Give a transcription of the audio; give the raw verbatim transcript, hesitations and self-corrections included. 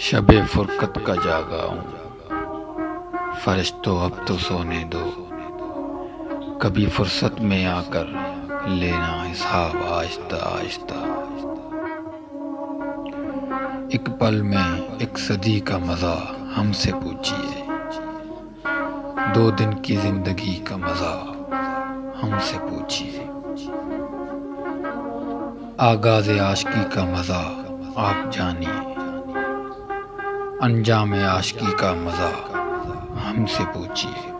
शबे फुरकत का जागा हूँ, फरिश्तों अब तो सोने दो। कभी फुर्सत में आकर लेना हिसाब आहिस्ता आहिस्ता। एक पल में एक सदी का मज़ा हमसे पूछिए, दो दिन की जिंदगी का मज़ा हमसे पूछिए। आगाज़ आशिकी का मज़ा आप जानिए, अंजाम आशिकी का मज़ा हमसे पूछिए।